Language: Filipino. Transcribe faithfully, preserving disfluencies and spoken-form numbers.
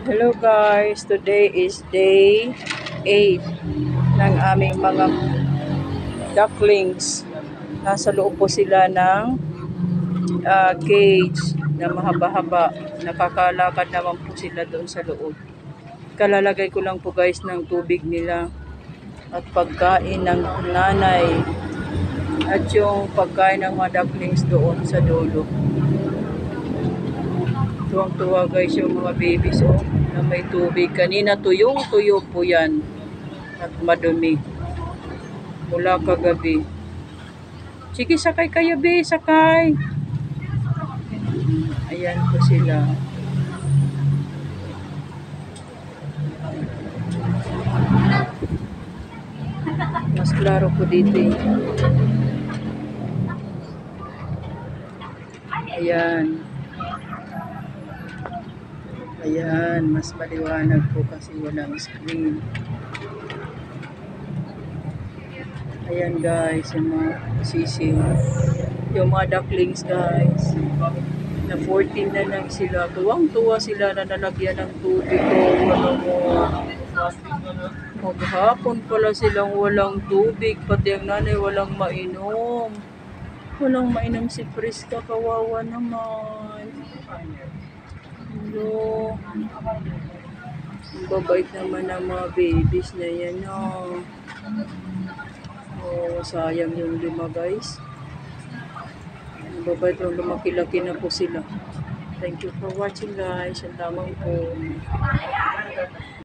Hello guys, today is day eight ng aming mga ducklings. Nasa loob po sila ng uh, cage na mahaba-haba. Nakakalakad naman po sila doon sa loob. Kalalagay ko lang po guys ng tubig nila at pagkain ng nanay at yung pagkain ng mga ducklings doon sa dulo. Tuwang-tuwa guys yung mga babies oh, na may tubig. Kanina tuyong-tuyo po yan at madumi mula kagabi. Sige, sakay kayo be, sakay. Ayan po sila. Mas klaro po dito eh. Ayan. Ayan, mas maliwanag po kasi walang screen. Ayan guys, yung mga sisiw. Yung mga ducklings guys. Na fourteen na lang sila. Tuwang-tuwa sila na nalagyan ng tubig ko. Ano mo. Maghapon pala silang walang tubig. Pati ang nanay walang mainom. Walang mainom si Priska. Kawawa naman. Hello. Ang babait naman ng mga babies na yan, oh. Oh, sayang yung lima, guys. Ang babait lang, lumaki-laki na po sila. Thank you for watching, guys. Ang tamang po.